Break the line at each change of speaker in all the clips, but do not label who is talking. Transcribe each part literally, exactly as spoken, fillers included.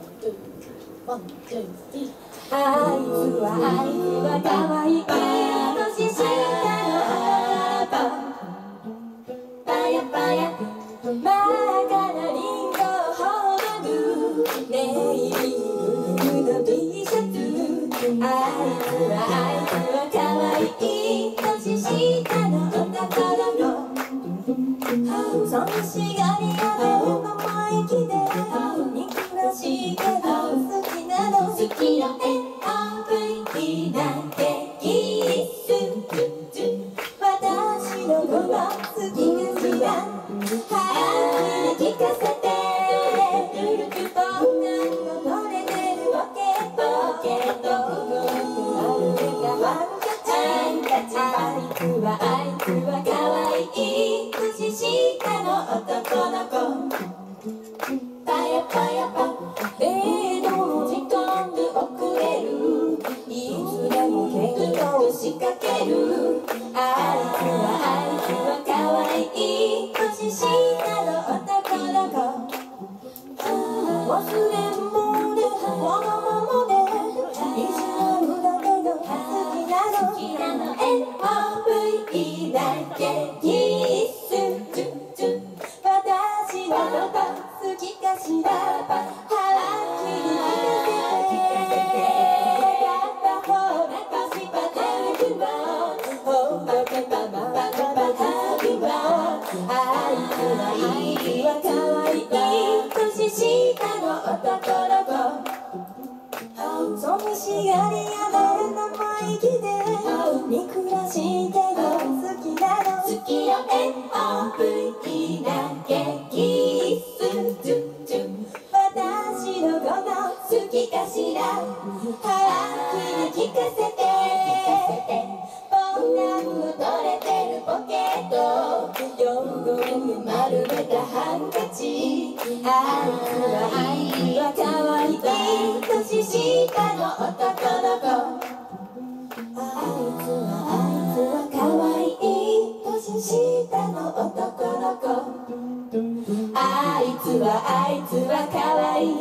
ワン、ツー、スリー。あいつはあいつは可愛い年下のパパヤパヤ真っ赤なリンゴほどネイビーブルーの T シャツあいつはあいつは可愛い年下の男の子寂しがり屋で生意気で憎らしいけど好きなの好きなエアブイだけキス私のこと好きがしらはっきり聞かせてボタンの取れてるポケットポケット動くまるでハンカチあいつはあいつは可愛い年下の男の子パヤパヤパデートの時間で遅れるいつでも喧嘩を仕掛けるあいつはあいつは可愛い年下の男の子忘れん坊でわがままで意地悪だけど好きなの好きなの エムブイ だけキス私のこと好きかしらはっきり聞かせてやっぱほらパシパテルクロほんとペパマパパパハビワあいつはいいは可愛い年下の男の子寂しがり屋で生意気で憎らしいけど好きなの好きよ エムブイ だけキス私のこと好きかしらはっきり聞かせてボタンの取れてるポケット汚れて丸めたハンカチあいつはあいつは可愛い年下の男の子あいつはあいつは可愛い年下の男の子あいつはあいつは可愛い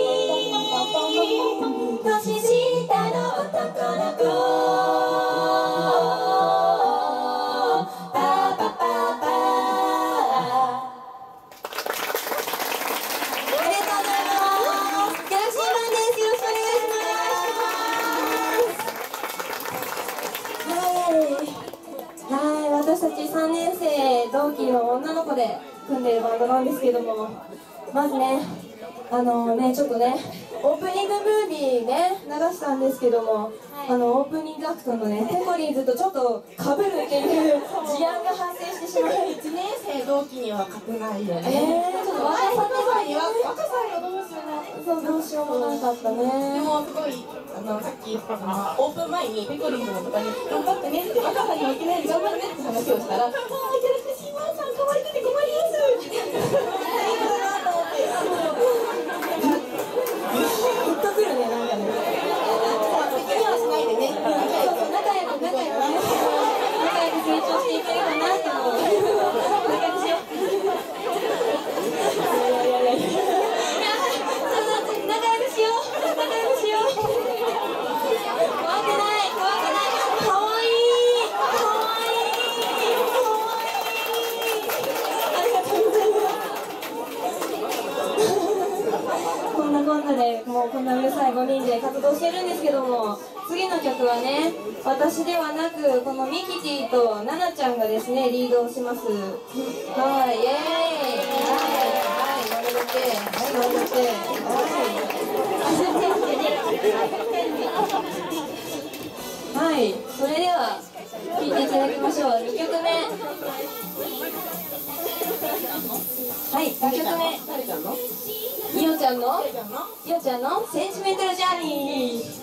年下の男の子パパパパありがとうございますギャラクシーマンですよろしくお願いしますはいはい私たちさんねん生同期の女の子で組んでるバンドなんですけどもまずねあのねちょっとねオープニングムービーね流したんですけども、はい、あのオープニングアクトのねペコリンズとちょっとかぶるっていう事案が発生してしまいいちねん生同期には勝てないよねえー、ちょっと若さには若さにはどうしようもないそうどうしようもなかったねでもすごいあのさっきあのオープン前にペコリンズの方に頑張ってねって若さにはいけないで頑張るねって話をしたら「あーギャラクシーマンさん可愛くて困ります」ってグッとくるね、なんかね。責任はしないでね。仲良く、仲良く、仲良くね。仲良く成長していければなって思う。仲良くしよう。いやいやいやいや。仲良くしよう。仲良くしよう。怖くない、怖くない。可愛い。可愛い。可愛い。ありがとうございます。こんなこんなでもうこんなうるさいごにんで活動してるんですけども次の曲はね私ではなくこのミキティとナナちゃんがですねリードをしますはいイエーイはいはい乗れてはい乗れてはいはいそれでは聴いていただきましょうにきょくめはいにきょくめ誰ちゃんのイオちゃんのイオちゃんのセンチメンタルジャーニー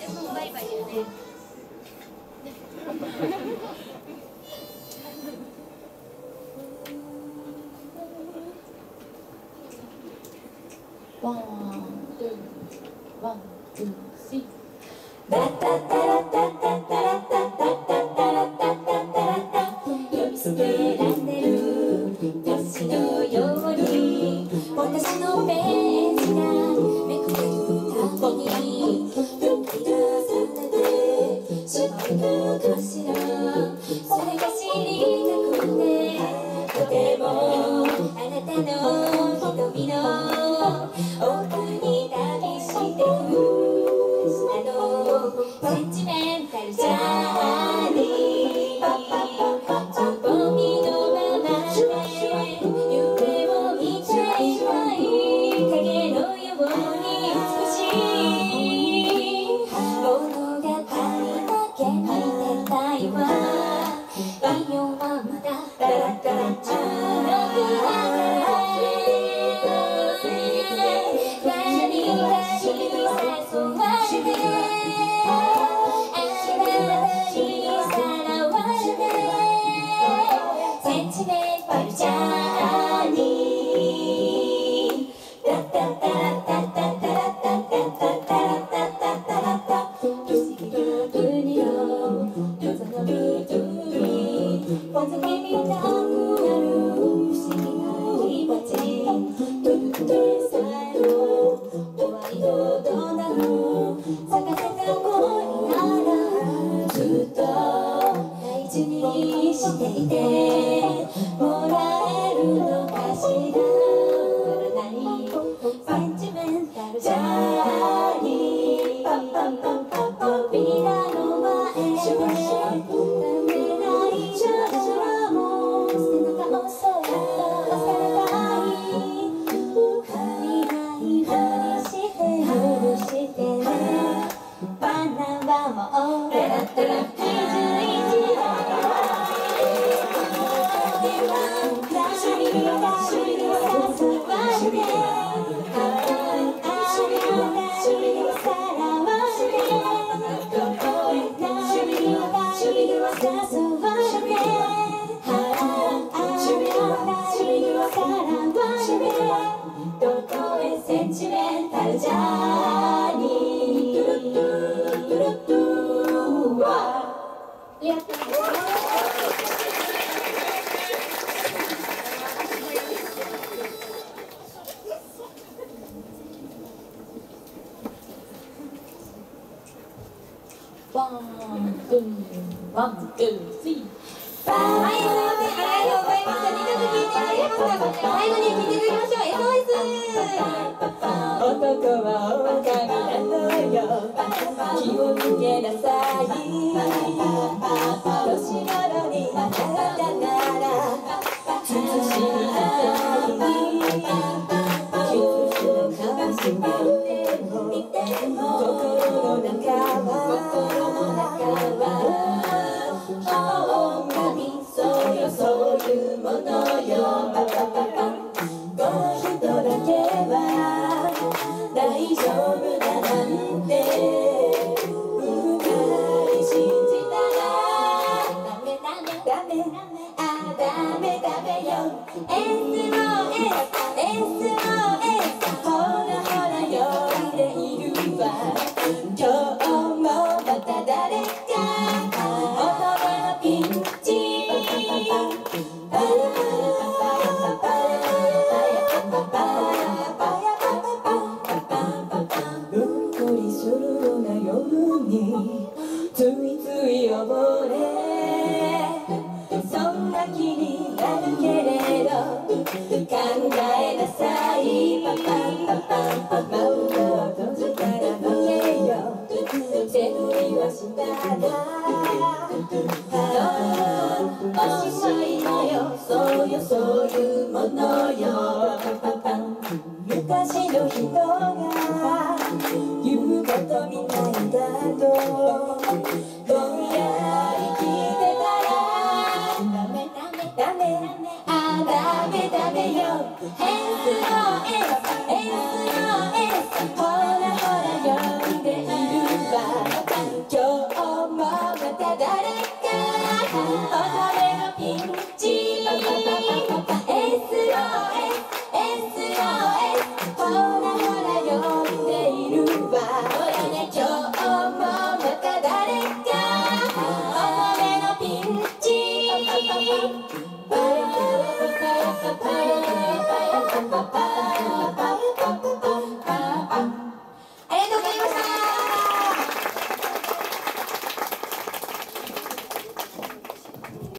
ワン、ツー、ワン、ツー、スリー。タタタラタタタラタタタタタラタタタラタ呼び捨てられる年のように私のページがめくれる下のセンチメンタルジャーニーつぼみのままで夢を見ちゃいない影のように美しい物語だけ見てたいわイオンはまだタラタラじゅうろくだから何かに誘われてあなたにさらわれてセンチメンタルジャーニータタタラタタタラタタタタラタタタラタ不思議な国の謎のルートに本当に見たくなる不思議な気持ちトゥルトゥルさえも終わりのどんなの咲かせた恋ならずっと大事にしていてもらえるのかしらないセンチメンタルジャーニーパンパンパンパン扉の前でためない少女も背中をそっと押されたい見ないふりして許してねバナナも俺だったらにじゅういちだセンチメンタルジャーニートゥルトゥトゥルトゥワありがとうございますワン、ツー、ワン、ツー、スリー。はい、ありがとうございました。にかく聞いてありがとうございました。最後に聞いていただきましょう。エスオーエス。男は狼なのよ。気をつけなさい。年頃になったなら、慎しなさい。傷のかもしれない。心の中は心の中は狼そうよそういうものよパパパパこの人だけは大丈夫だなんてうっかり信じたらダメダメダメあダメダメよ エスオーエス エスオーエス ほらほらよいでいるわ今日もまた誰か乙女のピンチパラパラパラパラパラパラうっとりするような夜についつい溺れそんな気になるけれど考えなさいパパンパパンパパンを閉じたら見えよ手乗りはしたらおしまいのよそうよそういうものよパパパン昔の人が言うことみたいだと